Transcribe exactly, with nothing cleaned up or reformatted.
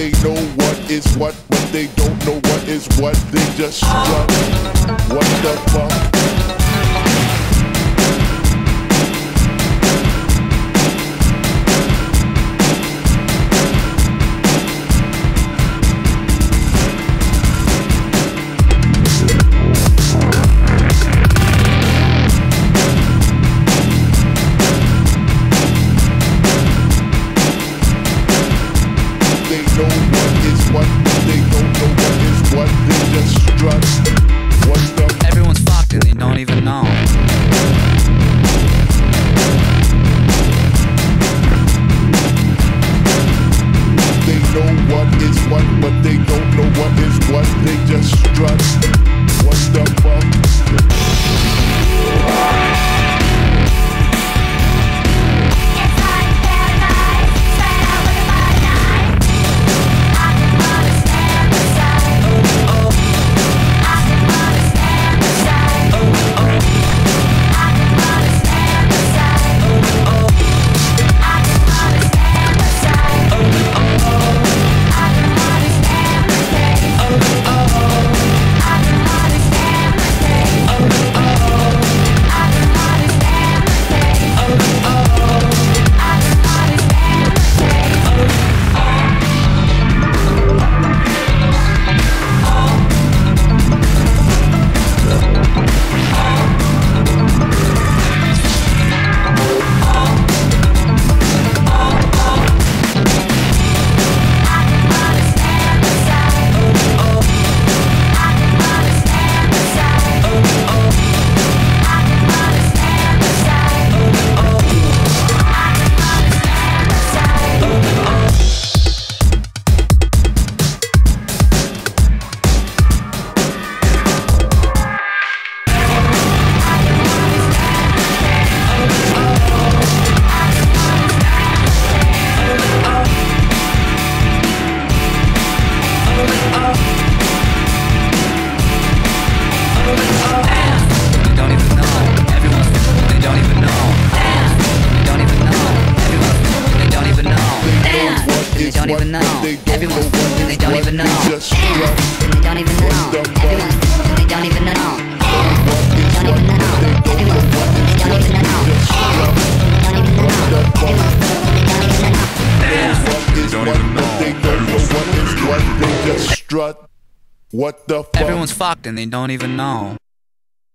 They know what is what, but they don't know what is what. They just strut. What the fuck? They know what is what, but they don't know what is what. They just strut. What the? Everyone's fucked and they don't even know. They know what is what, but they don't know what is what. They just strut. What the fuck? They don't even know. Everyone's fooled and they don't even know. They just strut. They don't even know. Everyone's fooled and they don't even know. They don't even know. Everyone's fooled and they don't even know. They don't even know. Everyone's fooled and they don't even know. They don't even know. They don't know what is what. They just strut. What the fuck? Everyone's fucked and they don't even know.